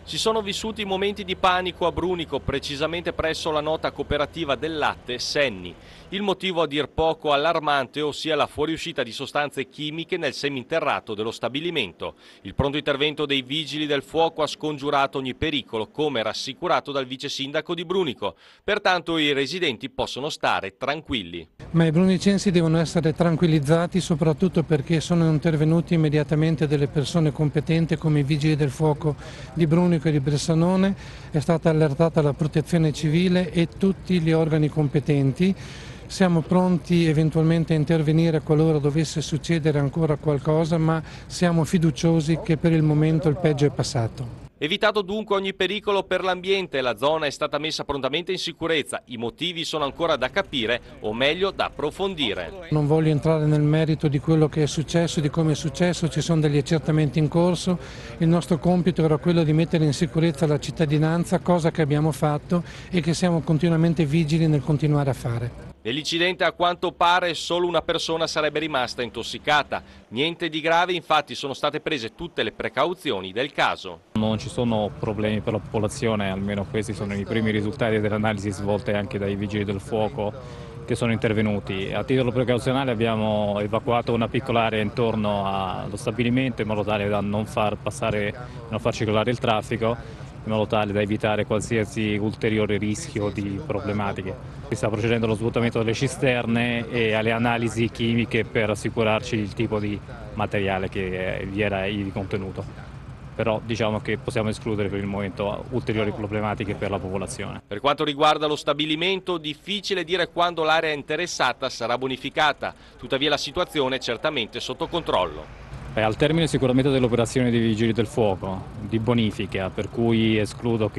Si sono vissuti momenti di panico a Brunico, precisamente presso la nota cooperativa del latte Senni. Il motivo a dir poco allarmante, ossia la fuoriuscita di sostanze chimiche nel seminterrato dello stabilimento. Il pronto intervento dei vigili del fuoco ha scongiurato ogni pericolo, come rassicurato dal vice sindaco di Brunico. Pertanto i residenti possono stare tranquilli. Ma i brunicensi devono essere tranquillizzati soprattutto perché sono intervenuti immediatamente delle persone competenti come i vigili del fuoco di Brunico e di Bressanone, è stata allertata la protezione civile e tutti gli organi competenti. Siamo pronti eventualmente a intervenire qualora dovesse succedere ancora qualcosa, ma siamo fiduciosi che per il momento il peggio è passato. Evitato dunque ogni pericolo per l'ambiente, la zona è stata messa prontamente in sicurezza. I motivi sono ancora da capire, o meglio da approfondire. Non voglio entrare nel merito di quello che è successo, di come è successo, ci sono degli accertamenti in corso. Il nostro compito era quello di mettere in sicurezza la cittadinanza, cosa che abbiamo fatto e che siamo continuamente vigili nel continuare a fare. Nell'incidente a quanto pare solo una persona sarebbe rimasta intossicata. Niente di grave, infatti sono state prese tutte le precauzioni del caso. Non ci sono problemi per la popolazione, almeno questi sono i primi risultati delle analisi svolte anche dai vigili del fuoco che sono intervenuti. A titolo precauzionale abbiamo evacuato una piccola area intorno allo stabilimento in modo tale da non far circolare il traffico, in modo tale da evitare qualsiasi ulteriore rischio di problematiche. Si sta procedendo allo svuotamento delle cisterne e alle analisi chimiche per assicurarci il tipo di materiale che vi era ivi contenuto. Però diciamo che possiamo escludere per il momento ulteriori problematiche per la popolazione. Per quanto riguarda lo stabilimento, difficile dire quando l'area interessata sarà bonificata, tuttavia la situazione è certamente sotto controllo. Al termine sicuramente dell'operazione dei vigili del fuoco, di bonifica, per cui escludo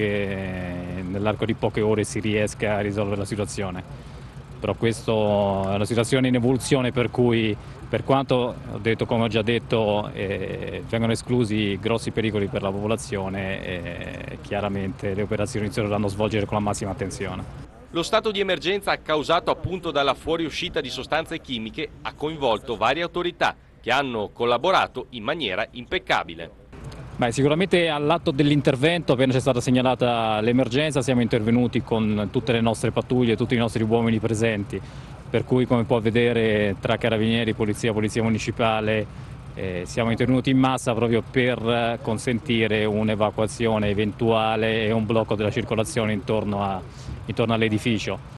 che nell'arco di poche ore si riesca a risolvere la situazione. Però questa è una situazione in evoluzione per cui, per quanto come ho già detto, vengono esclusi grossi pericoli per la popolazione, chiaramente le operazioni si dovranno svolgere con la massima attenzione. Lo stato di emergenza causato appunto dalla fuoriuscita di sostanze chimiche ha coinvolto varie autorità che hanno collaborato in maniera impeccabile. Sicuramente all'atto dell'intervento, appena c'è stata segnalata l'emergenza, siamo intervenuti con tutte le nostre pattuglie, tutti i nostri uomini presenti, per cui come può vedere tra carabinieri, polizia municipale, siamo intervenuti in massa proprio per consentire un'evacuazione eventuale e un blocco della circolazione intorno all'edificio.